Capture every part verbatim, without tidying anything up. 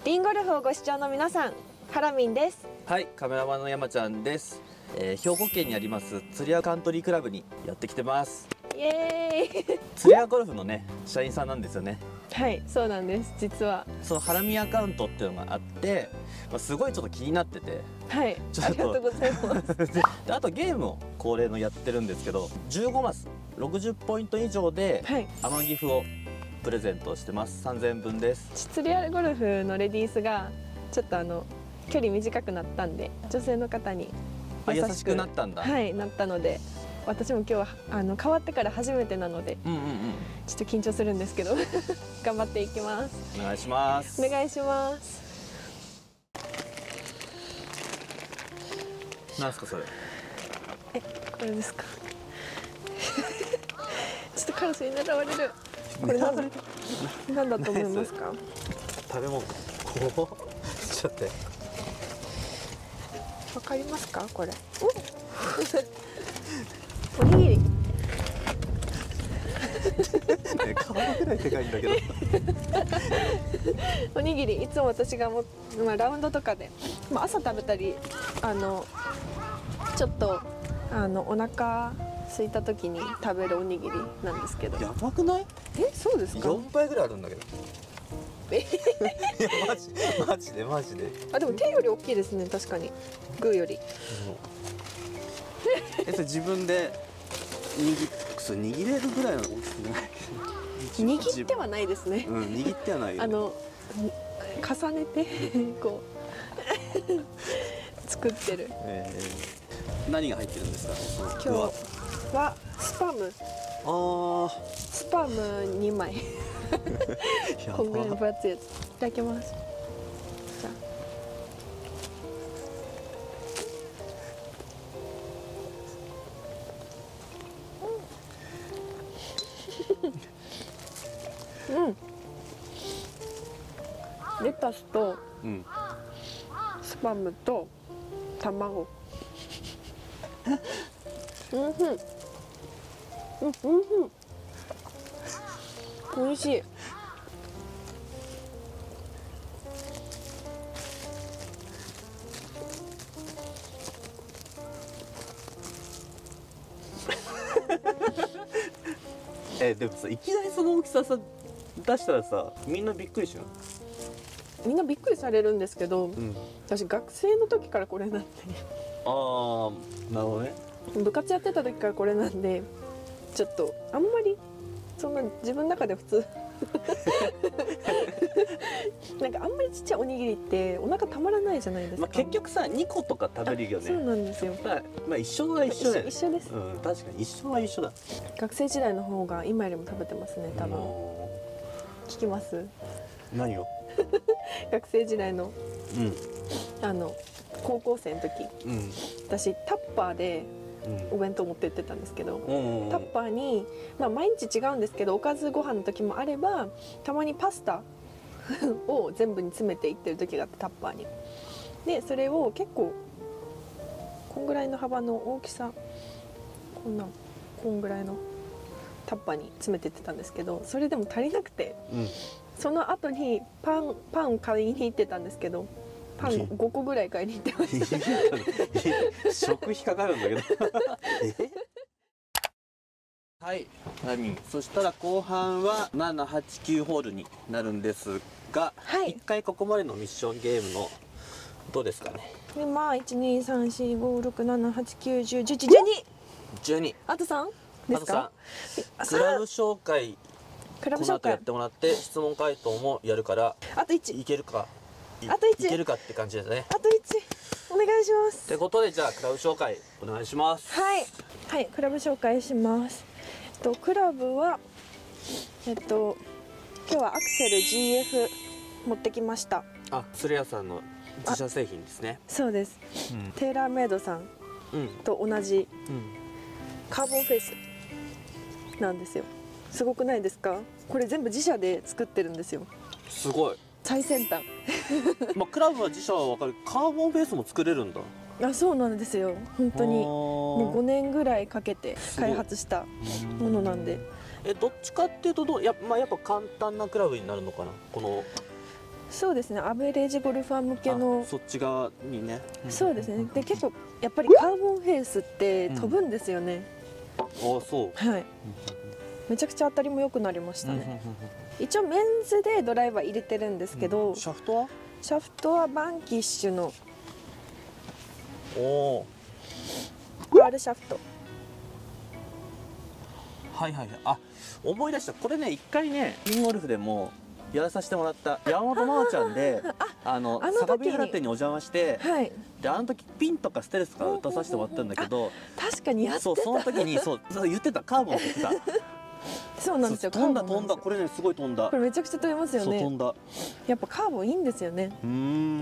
リンゴルフをご視聴の皆さん、ハラミンです。 はい、カメラマンの山ちゃんです。えー、兵庫県にあります釣り屋カントリークラブにやってきてます。 イエーイ釣り屋ゴルフのね社員さんなんですよね。 はい、そうなんです。実はそのハラミアカウントっていうのがあって、まあ、すごいちょっと気になってて、 はい、 ちょっとありがとうございますであとゲームを恒例のやってるんですけど、じゅうごマスろくじゅっポイント以上ではい天城譜をプレゼントしてます。さんぜんえんぶんです。 釣り屋ゴルフのレディースがちょっとあの距離短くなったんで、女性の方にあ、優しくなったんだ。 はい、なったので、私も今日はあの変わってから初めてなので、 うんうんうん、 ちょっと緊張するんですけど頑張っていきます。 お願いします。 お願いします。 なんすかそれ。 え、これですかちょっとカラスに狙われる。これ何だ何だと思いますか？ 食べ物。こうちょっとわかりますかこれ？おにぎり。 顔ぐらいでかいんだけどおにぎり、いつも私がも、まあ、ラウンドとかで、まあ、朝食べたりあのちょっとあのお腹空いた時に食べるおにぎりなんですけど。 やばくない？ え、そうですか？ よんばいぐらいあるんだけど。 えいやマジマジでマジで。 あ、でも手より大きいですね、確かに。グーより。 え、それ自分で握それ握れるぐらいの大きくない握ってはないですね。 うん、握ってはないよ、ね、 あの重ねてこう作ってる。 えー、何が入ってるんですか？ 今日はスパム。 ああ、 スパムにまいこんぐらいの分厚いやつ。いただきます。じゃあうんレタスとスパムと卵。うんふんうんうんふん、美味しい。 えー、でもさ、いきなりその大きささ出したらさ、みんなびっくりしない？ みんなびっくりされるんですけど、うん、私学生の時からこれなんで。 ああ、なるほどね。 部活やってた時からこれなんで、ちょっとあんまりそんな自分の中で普通なんかあんまりちっちゃいおにぎりってお腹たまらないじゃないですか。 まあ結局さ、にことか食べるよね。 そうなんですよ。 まあ一緒は一緒だよね。 一緒です。 うん、確かに一緒は一緒だ。 学生時代の方が今よりも食べてますね、多分。聞きます？ 何を？ 学生時代の、 うん、 あの高校生の時、うん、私タッパーでお弁当持って行ってたんですけど、うん、タッパーに、まあ、毎日違うんですけど、おかずご飯の時もあれば、たまにパスタを全部に詰めていってる時があって、タッパーに。でそれを結構こんぐらいの幅の大きさ、こんなこんぐらいのタッパーに詰めていってたんですけど、それでも足りなくて、うん、その後にパンパン買いに行ってたんですけど、パンごこぐらい買いに行ってました食費かかるんだけどはい、ハミン。そしたら後半はなな、はち、きゅうホールになるんですが、はい、いっかいここまでのミッションゲームのどうですかね。 でまあいち、に、さん、し、ご、ろく、なな、はち、きゅう、じゅう、じゅういち、じゅうに、 じゅうに。 あとさんですか？ クラブ紹介、 クラブ紹介この後やってもらって質問回答もやるから、 あといちいけるかあといちいけるかって感じですね。 あといちお願いします。 ってことで、じゃあクラブ紹介お願いします。 はいはい、クラブ紹介します。えっとクラブはえっと今日はアクセル ジーエフ 持ってきました。 あ、釣り屋さんの自社製品ですね。 そうです、うん、テーラーメイドさんと同じカーボンフェイスなんですよ。すごくないですか？これ全部自社で作ってるんですよ。 すごい。 最先端まあクラブは自社は分かる。カーボンフェイスも作れるんだ。 あ、そうなんですよ。本当にもうごねんぐらいかけて開発したものなんで。 え、どっちかっていうとどうや、まあ、やっぱ簡単なクラブになるのかな、このそうですね、アベレージゴルファー向けの。 そっち側にね。 そうですね。で結構やっぱりカーボンフェイスって飛ぶんですよね。 うん、ああそう。 はい。めちゃくちゃ当たりも良くなりましたね。一応メンズでドライバー入れてるんですけど、 うん、シャフトは？ シャフトはバンキッシュのおお。 パールシャフト。 はいはいはい。あ、思い出した。これね、一回ね、ピンゴルフでもやらさせてもらった山本真央ちゃんで、あの相模原店にお邪魔して、はい、であの時ピンとかステルスから打たさせてもらったんだけど、 確かにやってた。 そう、その時にそうそう言ってた、カーボンって言ってた。 そうなんですよ。 飛んだ飛んだ、これねすごい飛んだ。 これめちゃくちゃ飛びますよね。 そう飛んだ。 やっぱカーボンいいんですよね。 うん。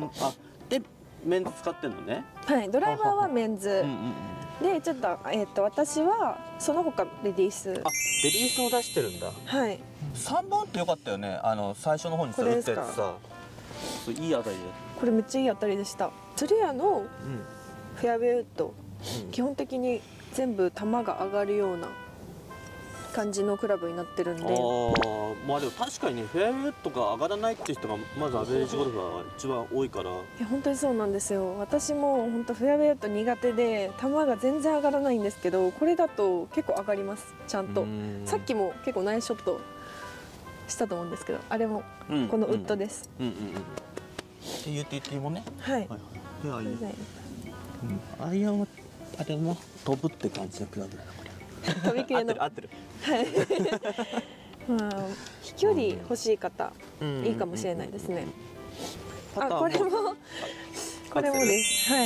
あ、でメンズ使ってんのね。 はい、ドライバーはメンズ。うんうんうん、でちょっとえっ、ー、と私はその他レディース。あ、レディースを出してるんだ。はい。三本って良かったよね。あの最初の方にさ打ったやつさ。いい当たりで。 これめっちゃいい当たりでした。ツレアのフェアウェイウッド、うん、基本的に全部球が上がるような感じのクラブになってるんで。ああ、まあでも確かにね、フェアウェイウッドが上がらないっていう人がまずアベレージゴルフは一番多いから。いや本当にそうなんですよ。私も本当フェアウェイウッド苦手で球が全然上がらないんですけど、これだと結構上がります。ちゃんと。さっきも結構ナイスショットしたと思うんですけど、あれもこのウッドです。 うんうんうん。って言って言ってもね。 はい。 フェアいい。アイアンはあれも飛ぶって感じのクラブだなこれ。 飛び系の。 合ってる。 はい。まあ飛距離欲しい方いいかもしれないですね。あ、これもこれもです。はい。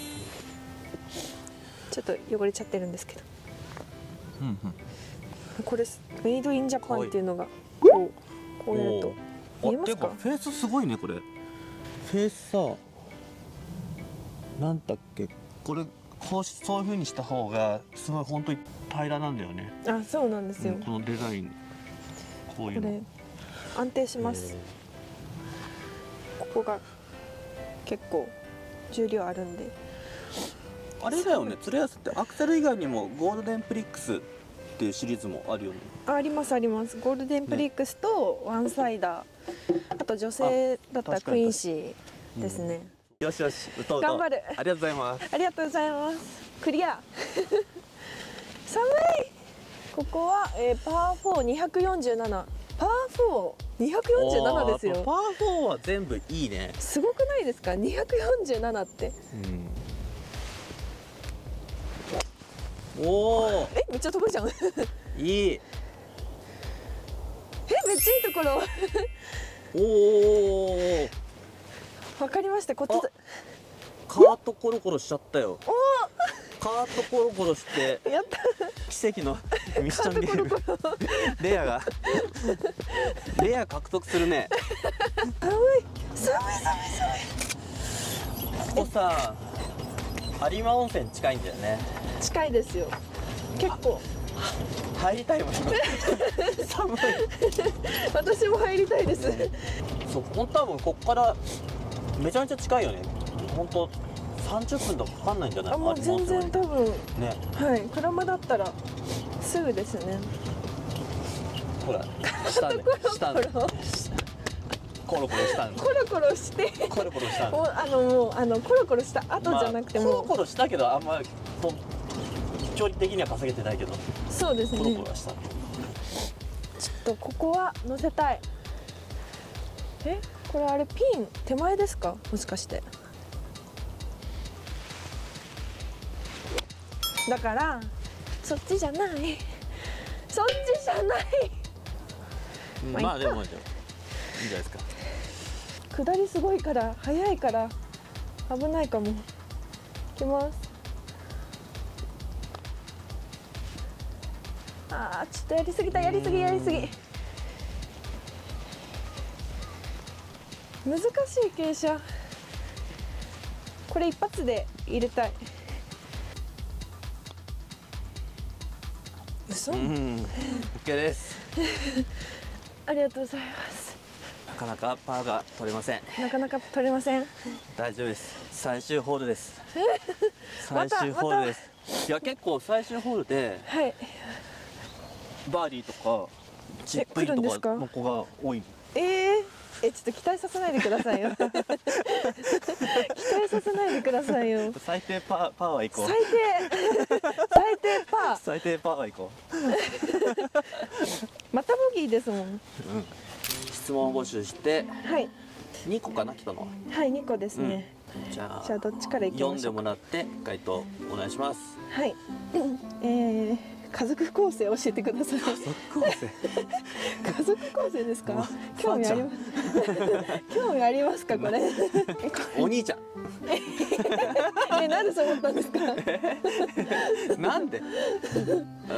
ちょっと汚れちゃってるんですけど。これメイドインジャパンっていうのがこうこうやると見えますか？ フェースすごいねこれ。フェースさ、なんだっけこれ。こうしそういう風にした方がすごい本当に平らなんだよね。 あ、そうなんですよ。 うん、このデザインこういうのこれ安定します。ここが結構重量あるんで。 あれだよね。ツレアスってアクセル以外にもゴールデンプリックスっていうシリーズもあるよね。 あ、ありますあります。ゴールデンプリックスとワンサイダー、ね、あと女性だったらクイーンシーですね。 よしよし、歌う頑張る。 ありがとうございます。 ありがとうございます。クリア。寒い。ここは、えー、パーフォーにひゃくよんじゅうなな。パーフォーにひゃくよんじゅうななですよ。 パーフォーは全部いいね。 すごくないですか？にひゃくよんじゅうななって。 うん、おお。 え、めっちゃ飛ぶじゃん。いい。 え、 めっちゃいいところ。 おお。 わかりました。こっち。 カートコロコロしちゃったよ。カートコロコロして。 やった。 奇跡のミッションゲーム。レアが。レア獲得するね。 寒い。寒い寒い寒い。 ここさ。有馬温泉近いんだよね。 近いですよ。結構。 入りたいもん。寒い。 私も入りたいです。 そう、本当多分ここから。めちゃめちゃ近いよね。本当三十分とかかかんないんじゃない？ あ、もう全然多分ね。 はい、車だったらすぐですね。 ほら、下ね、下ね。コロコロしたんコロコロして。 コロコロしたんもうあのもうあのコロコロした後じゃなくても、 コロコロしたけどあんまと距離的には稼げてないけど。 そうですね。 コロコロした。ちょっとここは乗せたい。え？これあれピン手前ですか？もしかしてだからそっちじゃない、そっちじゃない。 まあでもいいんじゃないですか。 下りすごいから速いから危ないかも。いきます。あーちょっとやりすぎた、やりすぎやりすぎ。難しい傾斜。これ一発で入れたい。嘘？うん。 OK です。 ありがとうございます。 なかなかパーが取れません。 なかなか取れません。 大丈夫です。最終ホールです。最終ホールです。いや結構最終ホールで、はい、バーディーとかチップインとかの子が多い。 ええー。 え、ちょっと期待させないでくださいよ。期待させないでくださいよ。 最低パーパワーいこう。 最低最低パー。 最低パワーいこう。 またボギーですもん。うん。 質問を募集して。はい。にこかな、来たのは。 はい、にこですね。うん、 じゃあ、 じゃあどっちからいきましょうか。 読んでもらって回答お願いします。 はい。えー、家族構成教えてください。家族構成。 家族構成ですか。興味あります。興味ありますか、これ。 お兄ちゃん。 え、なんでそう思ったんですか。 なんで。うん、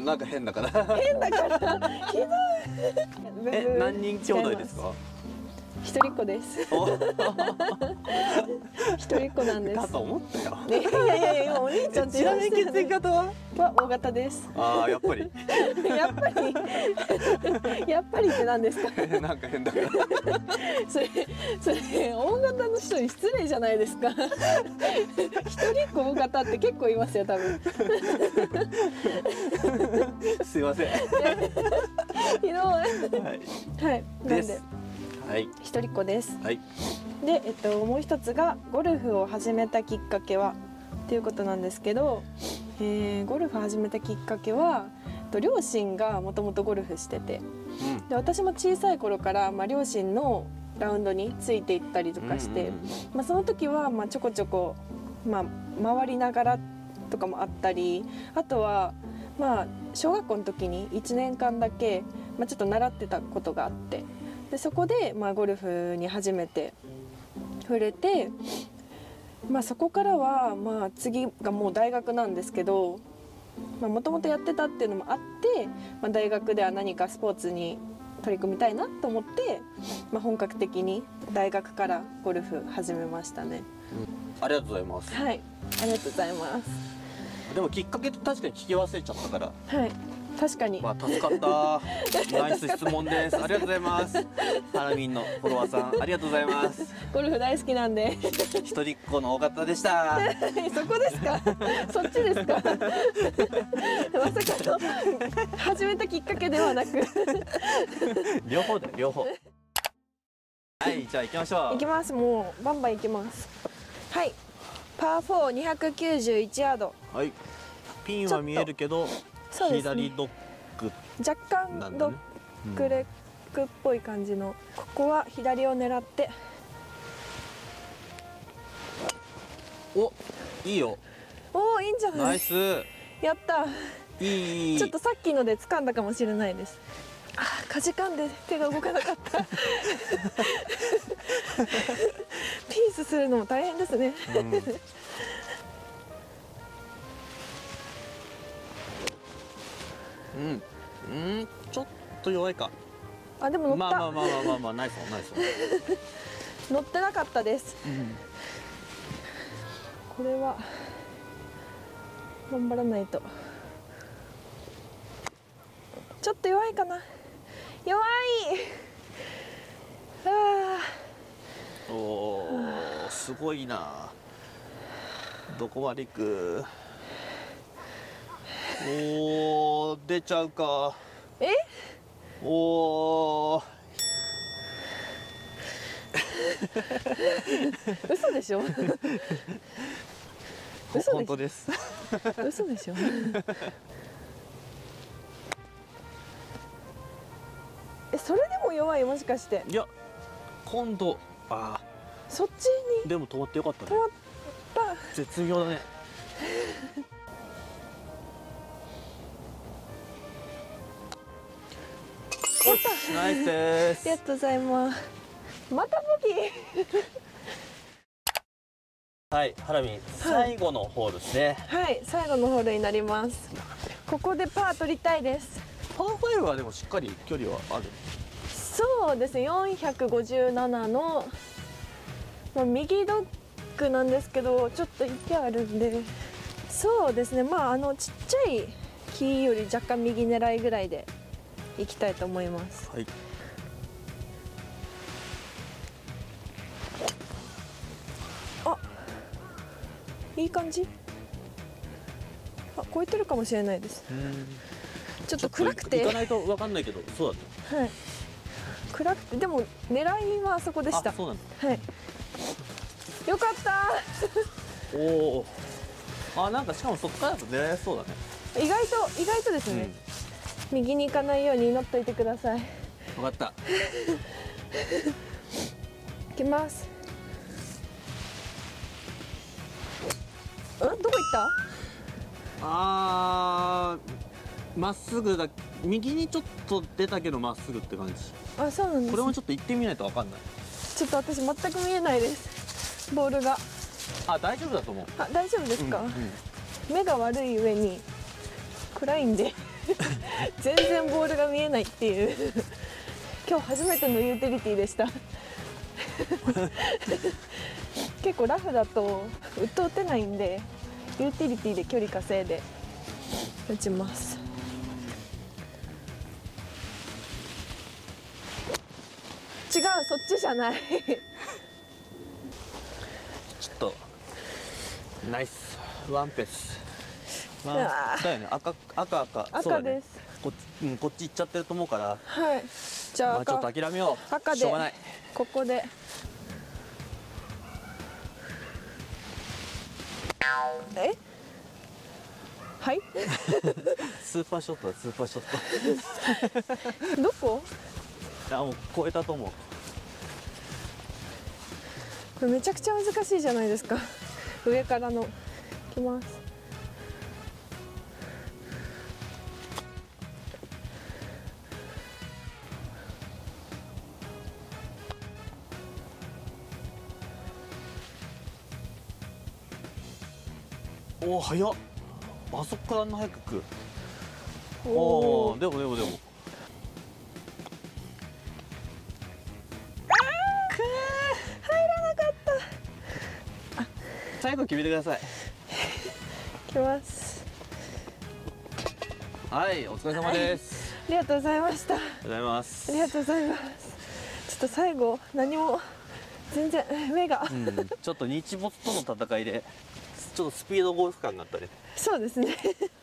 なんか変だから。 変だから。ひどい。 え、何人兄弟ですか。 一人っ子です。一人っ子なんです。 だと思ったよ。 いやいやいや、今お兄ちゃんってちなみに血液型は？ は大型です。 ああ、やっぱり。 やっぱり。やっぱりって何ですか。 なんか変だから。 それ、それ、大型の人に失礼じゃないですか。一人っ子大型って結構いますよ、多分。 すいません。 ひどい。はい。はい。なんで。 はい、 一人っ子です。 はい。 で、えっと、もう一つがゴルフを始めたきっかけはっていうことなんですけど、えー、ゴルフ始めたきっかけはと両親がもともとゴルフしてて、うん、で私も小さい頃から、まあ、両親のラウンドについていったりとかして、うんうんうん、まあ、その時は、まあ、ちょこちょこ、まあ、回りながらとかもあったり、あとは、まあ、小学校の時にいちねんかんだけ、まあ、ちょっと習ってたことがあって。でそこで、まあ、ゴルフに初めて触れて、まあ、そこからは、まあ、次がもう大学なんですけど、もともとやってたっていうのもあって、まあ、大学では何かスポーツに取り組みたいなと思って、まあ、本格的に大学からゴルフ始めましたね、 うん、ありがとうございます。 はい、ありがとうございます。 でもきっかけって確かに聞き忘れちゃったから、 はい、確かに。 まあ助かった。ナイス質問です。ありがとうございます。ハラミンのフォロワーさん、ありがとうございます。 ゴルフ大好きなんで。 一人っ子の大方でした。 そこですか。そっちですか。まさかの始めたきっかけではなく。 両方だよ、両方。はい、じゃあ行きましょう。 行きます。もうバンバン行きます。はい。パーフォーにひゃくきゅうじゅういちヤード。 はい。ピンは見えるけど。左ドッグ、 若干ドッグレッグっぽい感じの、ここは左を狙って。 お、いいよ。 おお、いいんじゃない。 ナイス。 やった。 いい。 ちょっとさっきので掴んだかもしれないです。あ、かじかんで手が動かなかった。ピースするのも大変ですね。うん、 うん、うん、ちょっと弱いか。 あ、でも乗った。 まあまあまあまあまあまあ、ナイスナイス。 乗ってなかったです。うん、これは頑張らないと。ちょっと弱いかな。弱い。ああ。おお、すごいな。どこまで行く。おー、出ちゃうか。 え？ おー。 嘘でしょ？嘘本当です。 嘘でしょ？え、それでも弱い、もしかして。 いや、今度、ああ。 そっちに。 でも止まってよかったね。 止まった。 絶妙だね。よし、ナイスです。 ありがとうございます。またボギー。 はい、ハラミン、最後のホールですね。 はい、最後のホールになります。ここでパー取りたいです。 パーファイブはでもしっかり距離はある。 そうですね、よんひゃくごじゅうななの、まあ、右ドッグなんですけど、ちょっと池あるんで、そうですね、まああのちっちゃい木より若干右狙いぐらいでいきたいと思います。 はい。 あ、いい感じ。あ、超えてるかもしれないです。ちょっと暗くて。 行かないとわかんないけど、そうだった。 はい。 暗くて、でも狙いはあそこでした。 そうなんだ。 はい。よかった。 おお。あ、なんかしかもそこからだと狙いやすそうだね。 意外と意外とですね。うん、右に行かないように祈っといてください。 分かった。 行きます。うん、どこ行った？ あー、まっすぐだ。右にちょっと出たけどまっすぐって感じ。 あ、そうなんです。 これもちょっと行ってみないと分かんない。 ちょっと私全く見えないです。ボールが。 あ、大丈夫だと思う。 あ、大丈夫ですか？うんうん、目が悪い上に暗いんで全然ボールが見えないっていう今日初めてのユーティリティでした結構ラフだとウッド打てないんで、ユーティリティで距離稼いで打ちます。違う、そっちじゃないちょっとナイスワンペース。まあ、だよね。赤赤赤赤です。 こっち、うん、こっち行っちゃってると思うから。 はい。じゃあ、 まあ、ちょっと諦めよう。 赤でしょうがない。 ここで。え？はい？ スーパーショットだ、スーパーショット。 どこ？ あ、もう超えたと思う。 これめちゃくちゃ難しいじゃないですか。上からの。いきます。 おお、早っ。あそこからあんな早くく。おお、でもでもでも。 入らなかった。 最後決めてください。 いきます。 はい、お疲れ様です。 ありがとうございました。ありがとうございます。 ありがとうございます。ちょっと最後何も全然目が、 うん、ちょっと日没との戦いでちょっとスピードゴルフ感があったね。 そうですね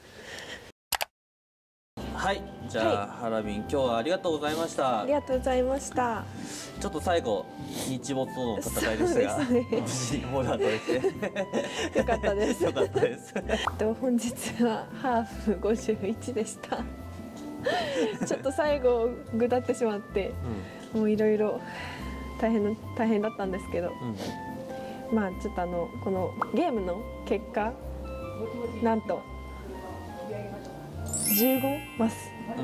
はい、じゃあ、はい、ハラミン今日はありがとうございました。 ありがとうございました。 ちょっと最後日没との戦いでしたが、ね、無事にボールが取れてよかったですよかったですと本日はハーフごじゅういちでしたちょっと最後ぐだってしまって、うん、もういろいろ大変大変だったんですけど、うん、まあちょっとあのこのゲームの結果なんとじゅうごマス、うん、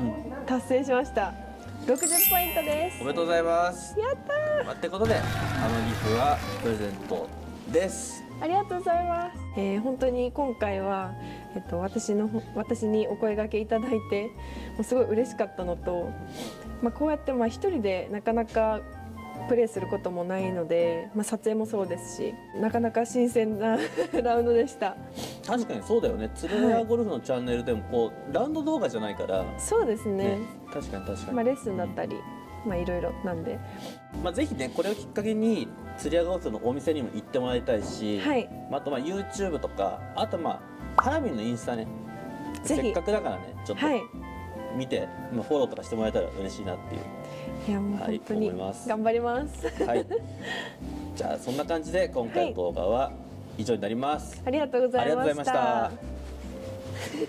達成しました。ろくじゅっポイントです。 おめでとうございます。 やったー。 ってことであのギフはプレゼントです。 ありがとうございます。えー、本当に今回は、えっと、私の私にお声掛けいただいてもうすごい嬉しかったのと、まあ、こうやってまあ一人でなかなかプレーすることもないので、まあ、撮影もそうですしなかなか新鮮なラウンドでした。 確かにそうだよね。鶴屋ゴルフのチャンネルでもこうラウンド動画じゃないから。 そうですね。 ね、確かに確かに。 まあレッスンだったり、うん、まあいろいろなんで。 まあぜひねこれをきっかけに鶴屋ゴルフのお店にも行ってもらいたいし、はい、あとまあ YouTube とかあとまあハラミンのインスタね。せっかくだからねちょっと見て、まあフォローとかしてもらえたら嬉しいなっていう。 いやもう本当に頑張ります。 はい。じゃあそんな感じで今回の動画は以上になります。 ありがとうございました。ありがとうございました。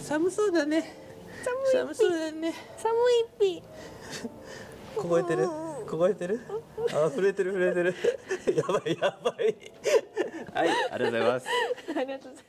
寒そうだね。寒そうだね。 寒いっぴ。 凍えてる？凍えてる？あ、震えてる震えてる。やばいやばい。はい、ありがとうございます。 ありがとうございます。